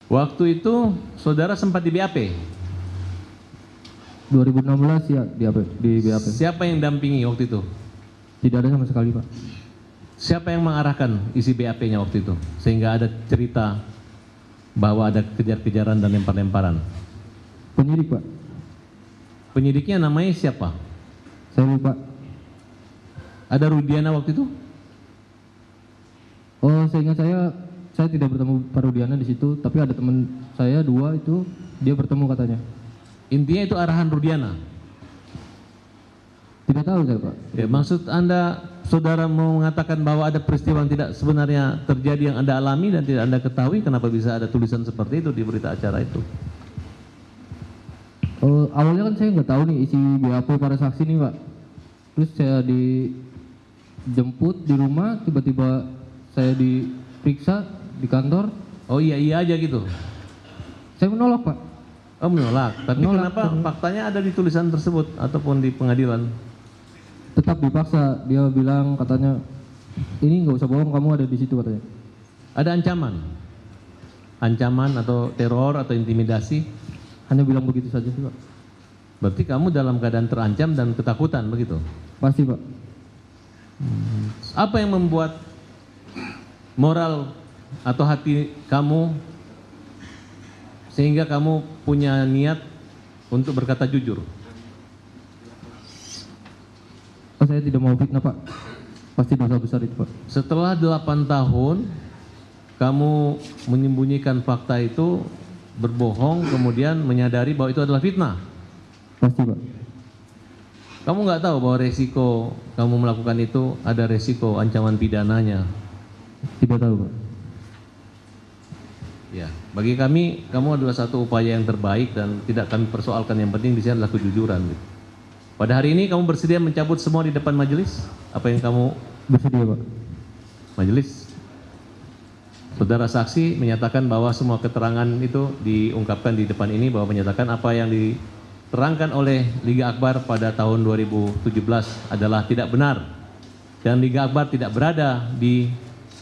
Waktu itu saudara sempat di BAP. 2016 ya di BAP. Siapa yang dampingi waktu itu? Tidak ada sama sekali, Pak. Siapa yang mengarahkan isi BAP-nya waktu itu? Sehingga ada cerita bahwa ada kejar-kejaran dan lempar-lemparan. Penyidik, Pak. Penyidiknya namanya siapa? Saya lupa. Ada Rudiana waktu itu? Oh, seingat saya tidak bertemu Pak Rudiana di situ, tapi ada teman saya 2 itu dia bertemu katanya. Intinya itu arahan Rudiana. Tidak tahu saya, Pak. Ya, maksud Anda, saudara mau mengatakan bahwa ada peristiwa yang tidak sebenarnya terjadi yang Anda alami dan tidak Anda ketahui, kenapa bisa ada tulisan seperti itu di berita acara itu? Awalnya kan saya nggak tahu nih isi BAP para saksi nih, Pak. Terus saya dijemput di rumah, tiba-tiba saya diperiksa di kantor. Oh iya aja gitu? Saya menolak, Pak. Oh menolak, tapi Menolak, kenapa faktanya ada di tulisan tersebut ataupun di pengadilan? Tetap dipaksa, dia bilang katanya, ini nggak usah bohong, kamu ada di situ katanya. Ada ancaman? Ancaman atau teror atau intimidasi? Hanya bilang begitu saja sih, Pak. Berarti kamu dalam keadaan terancam dan ketakutan begitu? Pasti, Pak. Apa yang membuat moral atau hati kamu sehingga kamu punya niat untuk berkata jujur? Oh, saya tidak mau fitnah, Pak. Pasti dosa besar itu, Pak. Setelah 8 tahun kamu menyembunyikan fakta itu, berbohong, kemudian menyadari bahwa itu adalah fitnah. Pasti, Pak. Kamu nggak tahu bahwa resiko kamu melakukan itu ada resiko ancaman pidananya. Tidak tahu, Pak. Ya, bagi kami kamu adalah satu upaya yang terbaik dan tidak kami persoalkan. Yang penting di sini adalah kejujuran. Pada hari ini kamu bersedia mencabut semua di depan majelis? Apa yang kamu Bersedia, Pak. majelis? Saudara saksi menyatakan bahwa semua keterangan itu diungkapkan di depan ini, bahwa menyatakan apa yang diterangkan oleh Liga Akbar pada tahun 2017 adalah tidak benar dan Liga Akbar tidak berada di